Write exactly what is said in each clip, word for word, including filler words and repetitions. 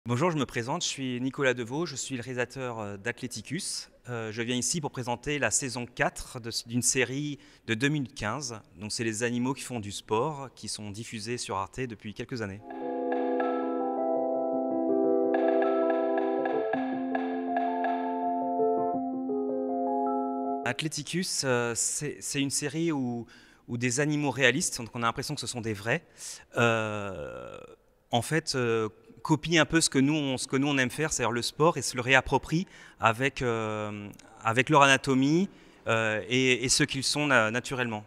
Bonjour, je me présente, je suis Nicolas Deveau, je suis le réalisateur euh, d'Athleticus. Euh, je viens ici pour présenter la saison quatre de- d'une série de deux mille quinze. Donc c'est les animaux qui font du sport, qui sont diffusés sur Arte depuis quelques années. Athleticus, euh, c'est c'est une série où, où des animaux réalistes, donc on a l'impression que ce sont des vrais, euh, en fait, euh, copient un peu ce que nous on, ce que nous on aime faire, c'est-à-dire le sport, et se le réapproprient avec, euh, avec leur anatomie euh, et, et ce qu'ils sont na- naturellement.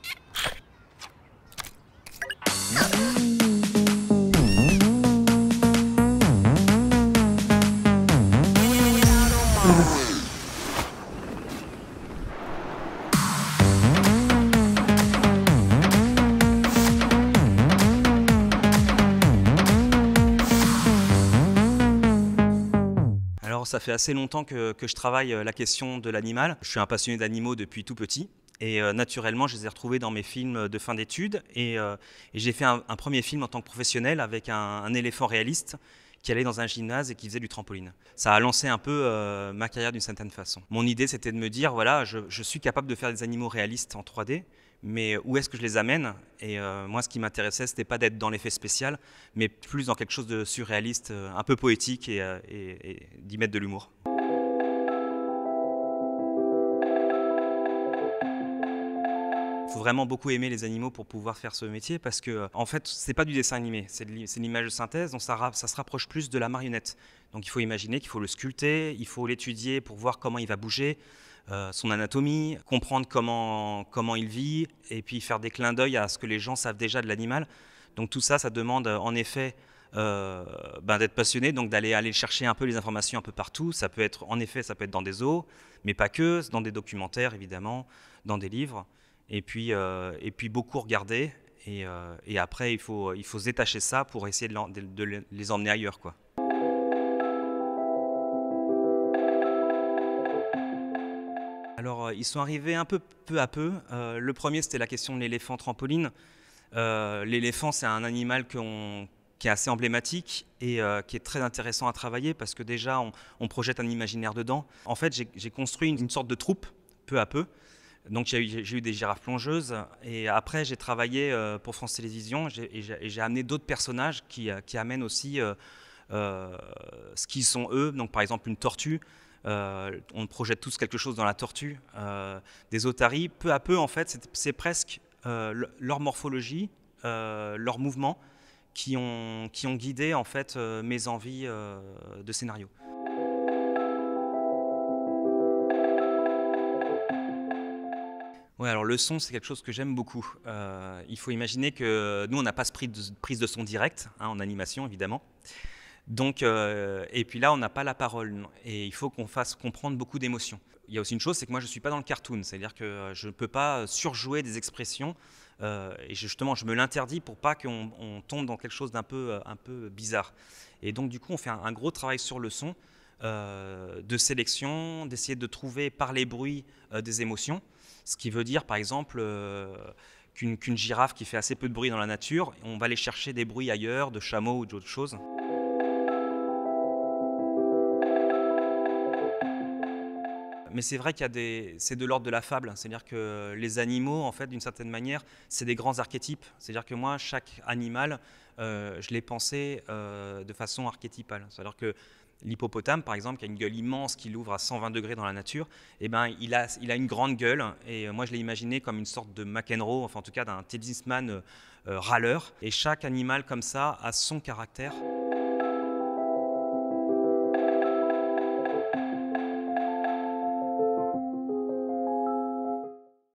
Alors ça fait assez longtemps que, que je travaille euh, la question de l'animal. Je suis un passionné d'animaux depuis tout petit. Et euh, naturellement, je les ai retrouvés dans mes films de fin d'études. Et, euh, et j'ai fait un, un premier film en tant que professionnel avec un, un éléphant réaliste qui allait dans un gymnase et qui faisait du trampoline. Ça a lancé un peu euh, ma carrière d'une certaine façon. Mon idée, c'était de me dire, voilà, je, je suis capable de faire des animaux réalistes en trois D, mais où est-ce que je les amène? Et euh, moi, ce qui m'intéressait, c'était pas d'être dans l'effet spécial, mais plus dans quelque chose de surréaliste, euh, un peu poétique et, euh, et, et d'y mettre de l'humour. Il faut vraiment beaucoup aimer les animaux pour pouvoir faire ce métier parce que, en fait, c'est pas du dessin animé, c'est de l'image de synthèse, donc ça, ra- ça se rapproche plus de la marionnette. Donc il faut imaginer qu'il faut le sculpter, il faut l'étudier pour voir comment il va bouger, euh, son anatomie, comprendre comment, comment il vit, et puis faire des clins d'œil à ce que les gens savent déjà de l'animal. Donc tout ça, ça demande en effet euh, ben, d'être passionné, donc d'aller aller chercher un peu les informations un peu partout. Ça peut être, en effet, ça peut être dans des zoos, mais pas que, dans des documentaires évidemment, dans des livres. Et puis, euh, et puis beaucoup regarder. Et, euh, et après, il faut, il faut se détacher ça pour essayer de, l'en- de- de les emmener ailleurs, quoi. Alors, euh, ils sont arrivés un peu peu à peu. Euh, le premier, c'était la question de l'éléphant trampoline. Euh, l'éléphant, c'est un animal qu'on- qui est assez emblématique et euh, qui est très intéressant à travailler parce que déjà, on, on projette un imaginaire dedans. En fait, j'ai j'ai construit une, une sorte de troupe, peu à peu. Donc j'ai eu, j'ai eu des girafes plongeuses et après j'ai travaillé euh, pour France Télévisions j'ai- et j'ai et j'ai amené d'autres personnages qui, euh, qui amènent aussi euh, euh, ce qu'ils sont eux. Donc par exemple une tortue, euh, on projette tous quelque chose dans la tortue. Euh, des otaries, peu à peu en fait, c'est c'est presque euh, le- leur morphologie, euh, leurs mouvements qui ont, qui ont guidé en fait euh, mes envies euh, de scénario. Ouais, alors le son, c'est quelque chose que j'aime beaucoup. Euh, il faut imaginer que nous, on n'a pas ce prise de, prise de son direct, hein, en animation évidemment. Donc, euh, et puis là, on n'a pas la parole. Et il faut qu'on fasse comprendre beaucoup d'émotions. Il y a aussi une chose, c'est que moi, je ne suis pas dans le cartoon. C'est-à-dire que je ne peux pas surjouer des expressions. Euh, et justement, je me l'interdis pour pas qu'on on tombe dans quelque chose d'un peu, euh, un peu bizarre. Et donc, du coup, on fait un, un gros travail sur le son, euh, de sélection, d'essayer de trouver par les bruits euh, des émotions. Ce qui veut dire, par exemple, euh, qu'une qu'une girafe qui fait assez peu de bruit dans la nature, on va aller chercher des bruits ailleurs, de chameaux ou d'autres choses. Mais c'est vrai qu'il y a des, c'est de l'ordre de la fable, c'est-à-dire que les animaux, en fait, d'une certaine manière, c'est des grands archétypes. C'est-à-dire que moi, chaque animal, euh, je l'ai pensé euh, de façon archétypale. C'est-à-dire que l'hippopotame, par exemple, qui a une gueule immense, qui l'ouvre à cent vingt degrés dans la nature, eh ben, il a, il a une grande gueule. Et moi, je l'ai imaginé comme une sorte de McEnroe, enfin, en tout cas, d'un tennisman euh, euh, râleur. Et chaque animal comme ça a son caractère.